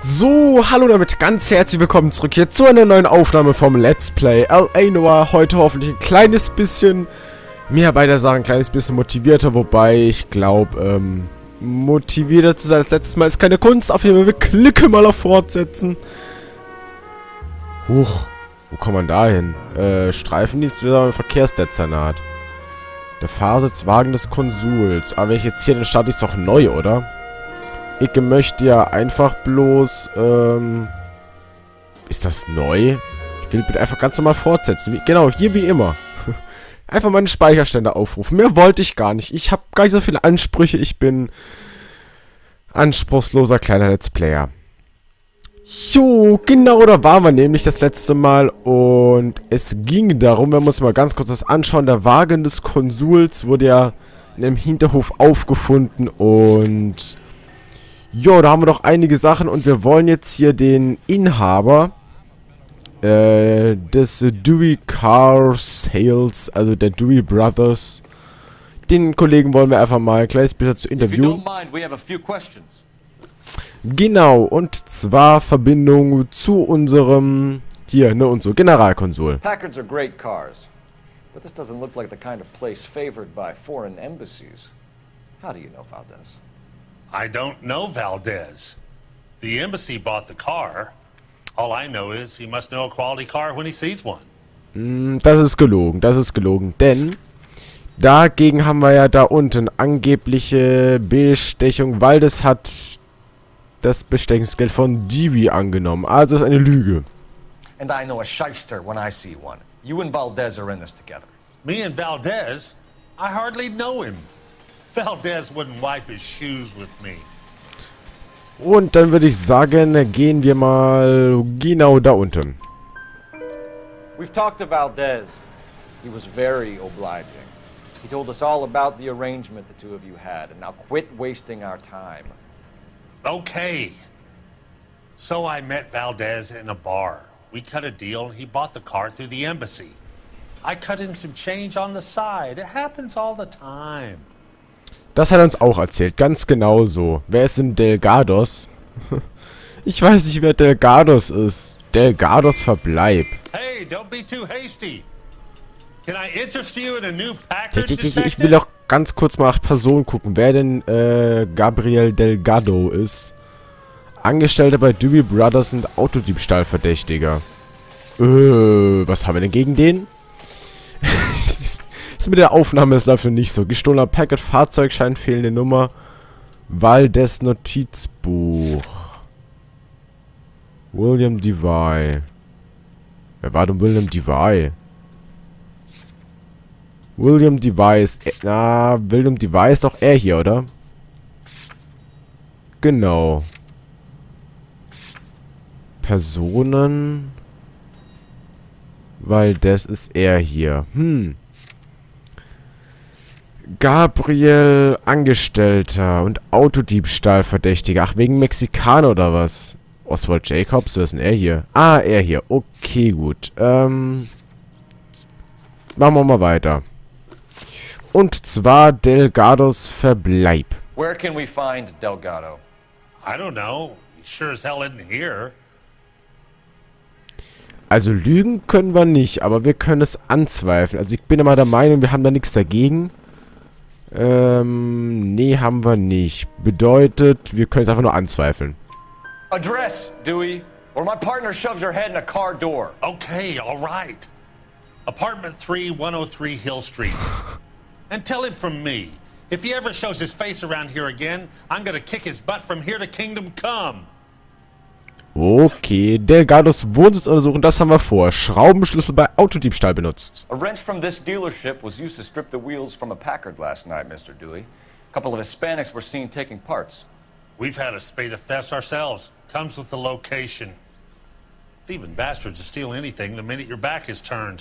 So, hallo damit, ganz herzlich willkommen zurück hier zu einer neuen Aufnahme vom Let's Play L.A. Noire. Heute hoffentlich ein kleines bisschen mehr bei der Sache, ein kleines bisschen motivierter, wobei ich glaube, motivierter zu sein als letztes Mal ist keine Kunst. Auf jeden Fall, wir klicken mal auf Fortsetzen. Huch, wo kommt man da hin? Streifendienst wieder im Verkehrsdezernat. Der Fahrsitz des Konsuls. Aber wenn ich jetzt hier, dann starte ich es doch neu, oder? Ich möchte ja einfach bloß, ist das neu? Ich will bitte einfach ganz normal fortsetzen. Genau, hier wie immer. Einfach meine Speicherstände aufrufen. Mehr wollte ich gar nicht. Ich habe gar nicht so viele Ansprüche. Ich bin anspruchsloser kleiner Let's Player. Jo, genau, da waren wir nämlich das letzte Mal. Und es ging darum, wenn wir uns mal ganz kurz das anschauen. Der Wagen des Konsuls wurde ja in einem Hinterhof aufgefunden und... Jo, da haben wir doch einige Sachen und wir wollen jetzt hier den Inhaber des Dewey Car Sales, also der Dewey Brothers, den Kollegen wollen wir einfach mal ein kleines bisschen zu interviewen. Genau, und zwar Verbindung zu unserem, hier, ne, und so, Generalkonsul. Packards are great cars, but this doesn't look like the kind of place favored by foreign embassies. How do you know Valdez? I don't know Valdez. The embassy bought the car. All I know is he must know a quality car when he sees one. Das ist gelogen, denn dagegen haben wir ja da unten angebliche Bestechung. Valdez hat das Bestechungsgeld von Dewey angenommen. Also ist eine Lüge. And I know a shyster when I see one. You and Valdez are in this together. Me and Valdez? I hardly know him. Valdez wouldn't wipe his shoes with me. Und dann würde ich sagen, gehen wir mal genau da unten. We've talked to Valdez. He was very obliging. He told us all about the arrangement the two of you had, and now quit wasting our time. Okay. So I met Valdez in a bar. We cut a deal and he bought the car through the embassy. I cut him some change on the side. It happens all the time. Das hat er uns auch erzählt, ganz genau so. Wer ist denn Delgados? Ich weiß nicht, wer Delgados ist. Delgados Verbleib. Hey, don't be too hasty. Can I interest you in a new package? Ich will auch ganz kurz mal nach Personen gucken, wer denn Gabriel Delgado ist. Angestellter bei Dewey Brothers und Autodiebstahlverdächtiger. Was haben wir denn gegen den? Mit der Aufnahme ist dafür nicht so. Gestohlener Packet, Fahrzeugschein, fehlende Nummer. Valdez Notizbuch. William Devey. Wer war denn William Devey? William Devey ist... William Devey ist doch er hier, oder? Genau. Personen. Valdez ist er hier. Gabriel Angestellter und Autodiebstahlverdächtiger. Ach, wegen Mexikaner oder was? Oswald Jacobs, wer ist denn er hier? Ah, er hier. Okay, gut. Machen wir mal weiter. Und zwar Delgados Verbleib. Where can we find Delgado? I don't know. He sure as hell isn't here. Also lügen können wir nicht, aber wir können es anzweifeln. Also ich bin immer der Meinung, wir haben da nichts dagegen. Nee, haben wir nicht. Bedeutet, wir können es einfach nur anzweifeln. Address, Dewey, or my partner shoves her head in a car door. Okay, all right. Apartment 3, 103 Hill Street. And tell him from me, if he ever shows his face around here again, I'm gonna kick his butt from here to Kingdom Come. Okay, Delgados Wohnsitz untersuchen, das haben wir vor. Schraubenschlüssel bei Autodiebstahl benutzt. A wrench from this dealership was used to strip the wheels from a Packard last night, Mr. Dewey. A couple of Hispanics were seen taking parts. We've had a spate of thefts ourselves. Comes with the location. Thieving bastards to steal anything the minute your back is turned.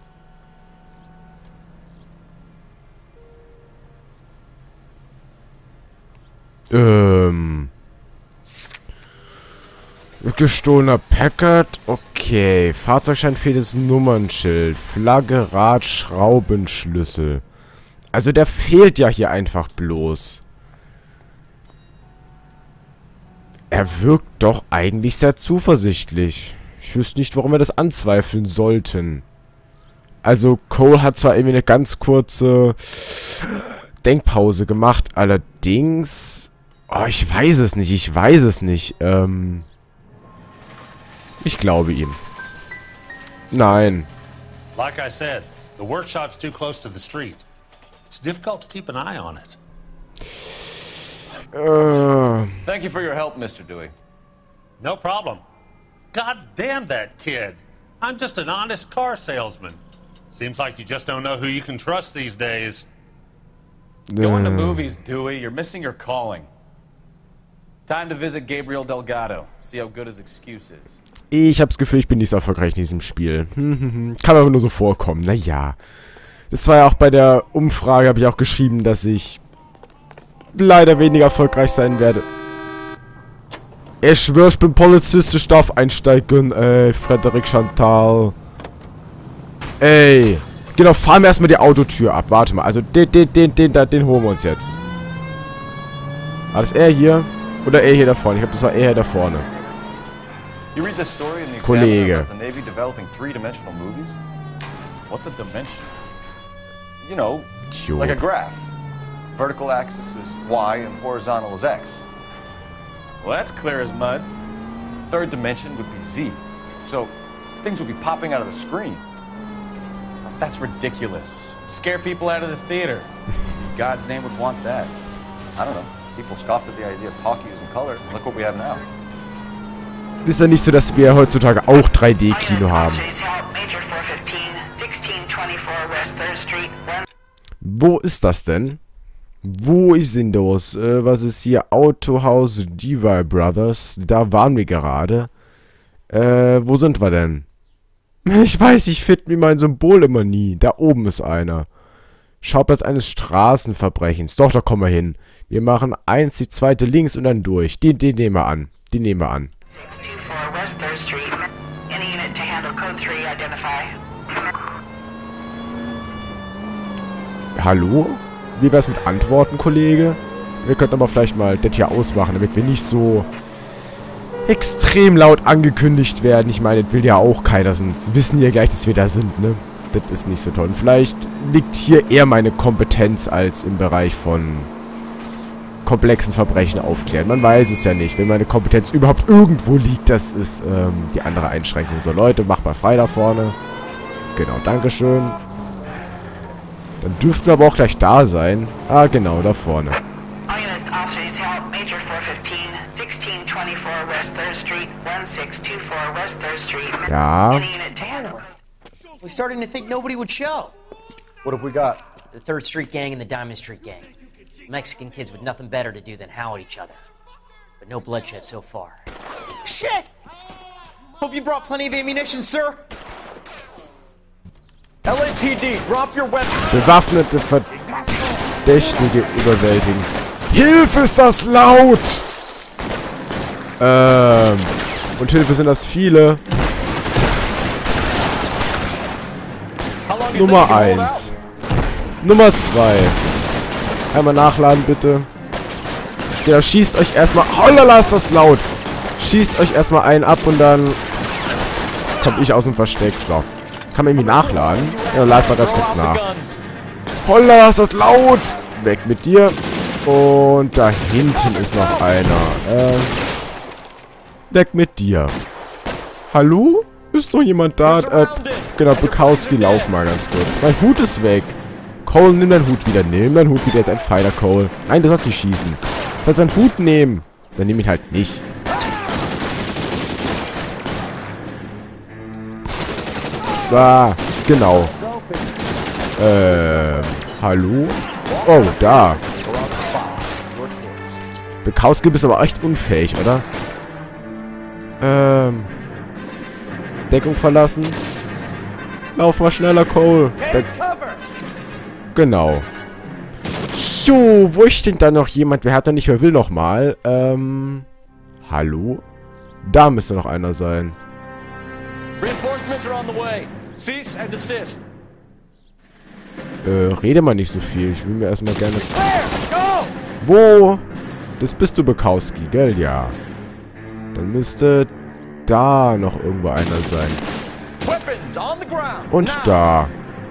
Gestohlener Packard. Okay. Fahrzeugschein, fehltes Nummernschild. Flagge, Rad, Schraubenschlüssel. Also der fehlt ja hier einfach bloß. Er wirkt doch eigentlich sehr zuversichtlich. Ich wüsste nicht, warum wir das anzweifeln sollten. Also, Cole hat zwar irgendwie eine ganz kurze Denkpause gemacht, allerdings... Oh, ich weiß es nicht, ich glaube ihm. Nein. Like I said, the workshop's too close to the street. It's difficult to keep an eye on it. Thank you for your help, Mr. Dewey. No problem. God damn that kid. I'm just an honest car salesman. Seems like you just don't know who you can trust these days. Going to movies, Dewey. You're missing your calling. Time to visit Gabriel Delgado. See how good his excuse is. Ich hab's Gefühl, ich bin nicht so erfolgreich in diesem Spiel. Kann aber nur so vorkommen. Naja. Das war ja auch bei der Umfrage, habe ich auch geschrieben, dass ich leider weniger erfolgreich sein werde. Ich schwör, ich bin Polizist, ich darf einsteigen. Ey, Frederik Chantal. Ey. Genau, fahren wir erstmal die Autotür ab. Warte mal, also den holen wir uns jetzt. War das er hier? Oder er hier da vorne? Ich glaube, das war er hier da vorne. Kollege. The Navy developing three-dimensional movies? What's a dimension? You know, like a graph. Vertical axis is Y and horizontal is X. Well, that's clear as mud. Third dimension would be Z. So things would be popping out of the screen. That's ridiculous. Scare people out of the theater. God's name would want that. I don't know. People scoffed at the idea of talkies in color. Look what we have now. Ist ja nicht so, dass wir heutzutage auch 3D-Kino haben. Wo ist das denn? Wo ist denn das? Was ist hier? Autohaus Diva Brothers. Da waren wir gerade. Wo sind wir denn? Ich weiß, ich finde mir mein Symbol immer nie. Da oben ist einer. Schauplatz eines Straßenverbrechens. Doch, da kommen wir hin. Wir machen eins, die zweite links und dann durch. Den nehmen wir an. Den nehmen wir an. Hallo? Wie wär's mit Antworten, Kollege? Wir könnten aber vielleicht mal das hier ausmachen, damit wir nicht so extrem laut angekündigt werden. Ich meine, das will ja auch keiner, sonst wissen ja gleich, dass wir da sind, ne? Das ist nicht so toll. Und vielleicht liegt hier eher meine Kompetenz als im Bereich von komplexen Verbrechen aufklären. Man weiß es ja nicht. Wenn meine Kompetenz überhaupt irgendwo liegt, das ist die andere Einschränkung. So, Leute, macht mal frei da vorne. Genau, dankeschön. Dann dürften wir aber auch gleich da sein. Ah, genau, da vorne. Ja. We're starting to think nobody would show. What have we got? The 3rd Street Gang and the Diamond Street Gang. Mexican kids with nothing better to do than howl at each other. But no bloodshed so far. Shit! Hope you brought plenty of ammunition, sir. LAPD, drop your weapons. Bewaffnete Verdächtige überwältigen. Hilfe, ist das laut! Und Hilfe, sind das viele. Nummer 1. Nummer 2. Einmal nachladen, bitte. Genau, schießt euch erstmal... Hollala, ist das laut! Schießt euch erstmal einen ab und dann... komme ich aus dem Versteck. So. Kann man irgendwie nachladen? Ja, lad mal ganz kurz nach. Hollala, ist das laut! Weg mit dir. Und da hinten ist noch einer. Weg mit dir. Hallo? Ist noch jemand da? Genau, Bukowski, lauf mal ganz kurz. Mein Hut ist weg. Cole, nimm deinen Hut wieder. Nimm deinen Hut wieder. Er ist ein Fighter, Cole. Nein, du sollst nicht schießen. Du sollst deinen Hut nehmen. Dann nehm ihn halt nicht. Ah, genau. Hallo? Oh, da. Bukowski bist aber echt unfähig, oder? Deckung verlassen. Lauf mal schneller, Cole. Genau. Jo, wo ist denn da noch jemand? Wer hat da nicht, wer will noch mal? Hallo? Da müsste noch einer sein. Rede mal nicht so viel. Ich will mir erstmal gerne... Wo? Das bist du, Bukowski, gell? Ja. Dann müsste da noch irgendwo einer sein. Und da.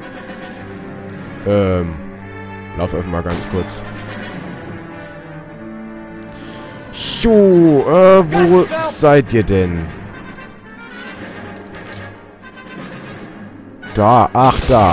Lauf einfach mal ganz kurz. Jo, wo seid ihr denn? Da, ach da.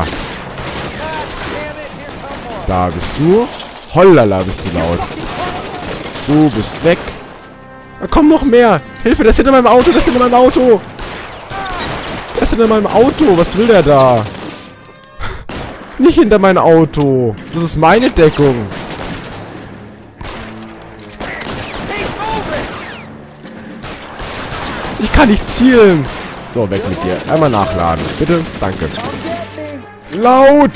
Da bist du. Hollala, bist du laut. Du bist weg. Da kommen noch mehr. Hilfe, das ist hinter meinem Auto, das ist hinter meinem Auto. Das ist hinter meinem Auto. Was will der da? Nicht hinter mein Auto. Das ist meine Deckung. Ich kann nicht zielen. So, weg mit dir. Einmal nachladen. Bitte. Danke. Laut.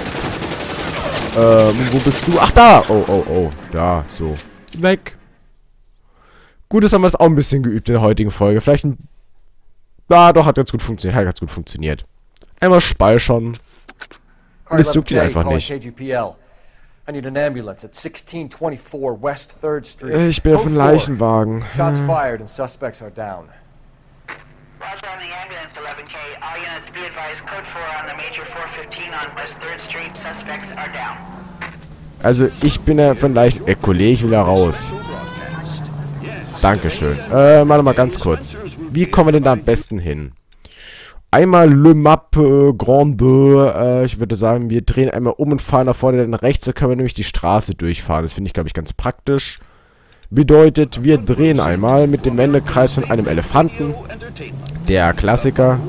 Wo bist du? Ach, da. Oh, oh, oh. Da, so. Weg. Gut, jetzt haben wir es auch ein bisschen geübt in der heutigen Folge. Vielleicht ein... Ah, doch, hat ganz gut funktioniert. Hat ganz gut funktioniert. Einmal speichern. Und es juckt ihn einfach nicht. Ich bin auf dem Leichenwagen. Shots fired and suspects are down. Roger on the ambulance, 11K. All units be advised, code 4 on the major 415 on West 3rd Street. Suspects are down. Also, ich bin ja von Leichen... Kollege, ich will da raus. Dankeschön. Warte mal ganz kurz. Wie kommen wir denn da am besten hin? Einmal Le Map Grande. Ich würde sagen, wir drehen einmal um und fahren nach vorne. Dann rechts, da können wir nämlich die Straße durchfahren. Das finde ich, glaube ich, ganz praktisch. Bedeutet, wir drehen einmal mit dem Wendekreis von einem Elefanten. Der Klassiker.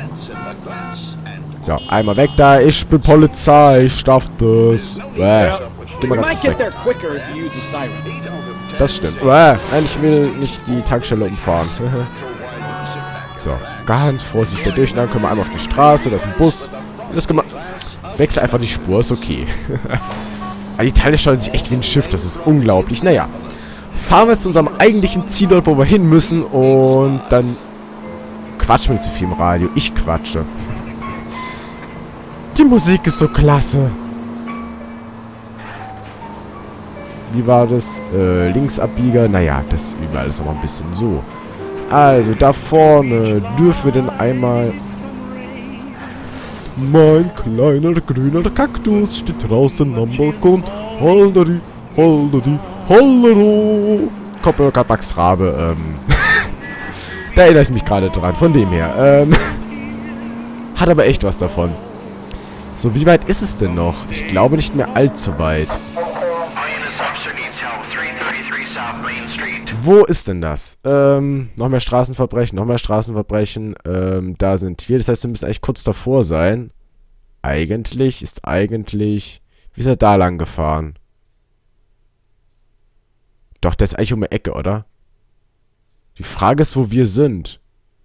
So, einmal weg da. Ich bin Polizei. Ich darf das. Geh mal ganz kurz weg. Das stimmt. Nein, ich will nicht die Tankstelle umfahren. So, ganz vorsichtig durch. Dann können wir einmal auf die Straße. Das ist ein Bus. Das können wir... Wechsel einfach die Spur. Ist okay. Aber die Teile steuern sich echt wie ein Schiff. Das ist unglaublich. Naja. Fahren wir jetzt zu unserem eigentlichen Ziel dort, wo wir hin müssen. Und dann quatschen wir nicht so viel im Radio. Ich quatsche. Die Musik ist so klasse. Wie war das? Linksabbieger. Naja, das üben wir alles noch mal ein bisschen so. Also, da vorne dürfen wir denn einmal... Mein kleiner grüner Kaktus steht draußen am Balkon. Holderi, holderi, hollero. Kommt mir gerade Max Rabe. Da erinnere ich mich gerade dran. Von dem her. Hat aber echt was davon. So, wie weit ist es denn noch? Ich glaube nicht mehr allzu weit. Wo ist denn das? Noch mehr Straßenverbrechen, noch mehr Straßenverbrechen. Da sind wir. Das heißt, wir müssen eigentlich kurz davor sein. Eigentlich ist eigentlich... Wie ist er da lang gefahren? Doch, der ist eigentlich um die Ecke, oder? Die Frage ist, wo wir sind.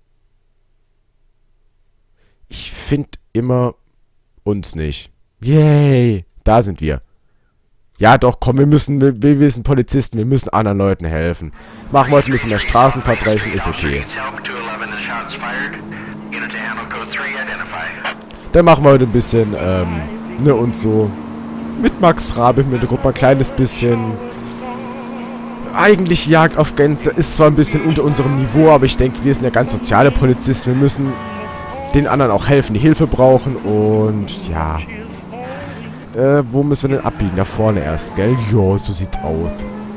Ich finde immer uns nicht. Yay! Da sind wir. Ja, doch, komm, wir sind Polizisten, wir müssen anderen Leuten helfen. Machen wir heute ein bisschen mehr Straßenverbrechen, ist okay. Dann machen wir heute ein bisschen, ne, und so. Mit Max Rabe im Hintergrund ein kleines bisschen. Eigentlich Jagd auf Gänse ist zwar ein bisschen unter unserem Niveau, aber ich denke, wir sind ja ganz soziale Polizisten. Wir müssen den anderen auch helfen, die Hilfe brauchen und, ja... wo müssen wir denn abbiegen? Da vorne erst, gell? Jo, so sieht's aus.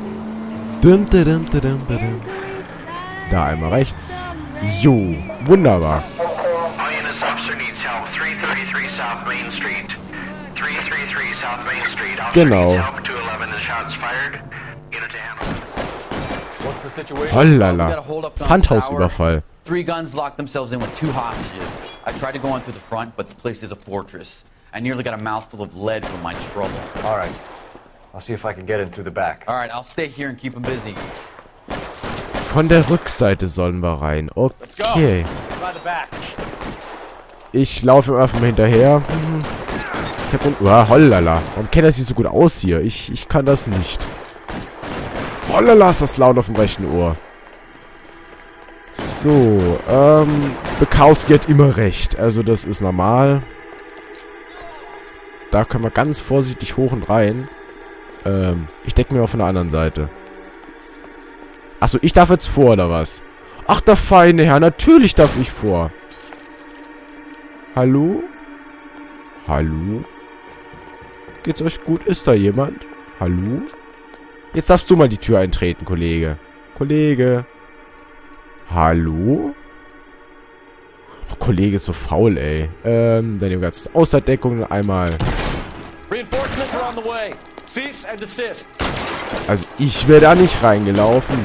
Da einmal rechts. Jo, wunderbar. Genau. Hollala. Pfandhausüberfall. 3 guns locked themselves in with 2 hostages. I tried to go in through the front, but the place is a fortress. I nearly got a mouthful of lead from my trouble. All right. I'll see if I can get in through the back. All right, I'll stay here and keep them busy. Von der Rückseite sollen wir rein. Okay. Ich laufe ihm einfach mal hinterher. Ich hab den... Oh, hollala. Warum kennt er sich so gut aus hier? Ich kann das nicht. Hollala, ist das laut auf dem rechten Ohr. So, Bukowski hat immer recht. Also das ist normal. Da können wir ganz vorsichtig hoch und rein. Ich decke mir auch von der anderen Seite. Achso, ich darf jetzt vor, oder was? Ach, der feine Herr, natürlich darf ich vor. Hallo? Hallo? Geht's euch gut? Ist da jemand? Hallo? Jetzt darfst du mal die Tür eintreten, Kollege. Kollege. Hallo? Oh, Kollege ist so faul, ey. Dann nehmen wir ganz Außerdeckung einmal. Reinforcements are on the way. Cease and desist. Also ich wäre da nicht reingelaufen.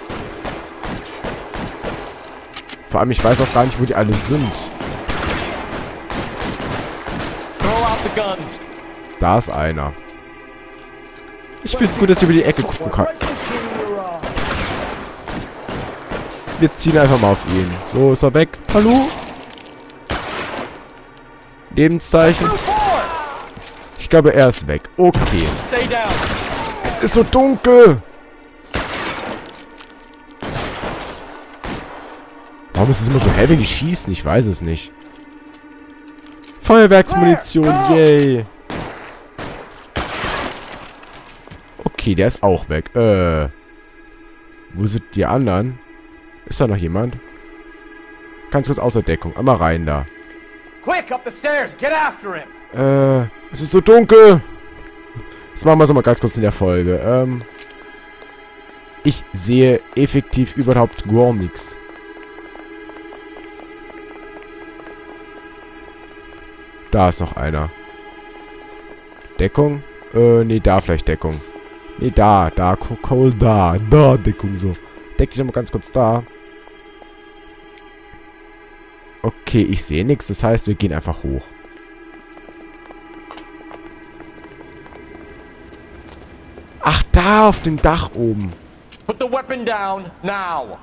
Vor allem, ich weiß auch gar nicht, wo die alle sind. Throw out the guns. Da ist einer. Ich finde es gut, dass ich über die Ecke gucken kann. Wir ziehen einfach mal auf ihn. So, ist er weg. Hallo? Lebenszeichen. Ich glaube, er ist weg. Okay. Es ist so dunkel. Warum ist es immer so hell, wenn die schießen? Ich weiß es nicht. Feuerwerksmunition, yay. Okay, der ist auch weg. Wo sind die anderen? Ist da noch jemand? Ganz kurz außer Deckung. Einmal rein da. Quick, up the stairs. Get after him. Es ist so dunkel. Das machen wir so mal ganz kurz in der Folge. Ich sehe effektiv überhaupt gar nichts. Da ist noch einer. Deckung? Nee, da vielleicht Deckung. Nee, da, Cole, da, Deckung, so. Deck ich nochmal ganz kurz da. Okay, ich sehe nichts, das heißt, wir gehen einfach hoch. Ach, da auf dem Dach oben. Put the weapon down now.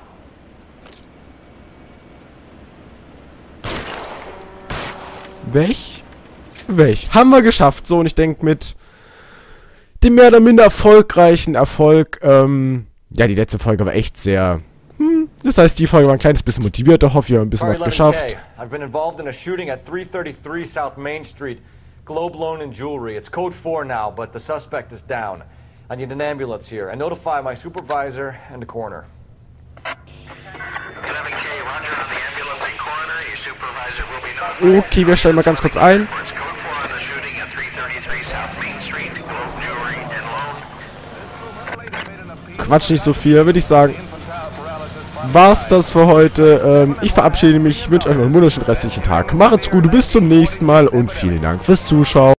Weg? Weg. Haben wir geschafft. So, und ich denke mit dem mehr oder minder erfolgreichen Erfolg, ja, die letzte Folge war echt sehr, das heißt, die Folge war ein kleines bisschen motivierter. Hoffe, ihr habt ein bisschen was geschafft. I've been involved in a shooting at 333 South Main Street. Globe Loan and Jewelry. It's code 4 now, but the suspect is down. I need an ambulance here. I notify my supervisor and the coroner. 11K, Roger on the ambulance and coroner. Your supervisor will be notified. Okay, wir stellen mal ganz kurz ein. Code 4 on the shooting at 333 South Main Street. Globe Jewelry and Loan. Quatsch nicht so viel, würde ich sagen. War's das für heute. Ich verabschiede mich, wünsche euch noch einen wunderschönen restlichen Tag. Macht's gut, bis zum nächsten Mal und vielen Dank fürs Zuschauen.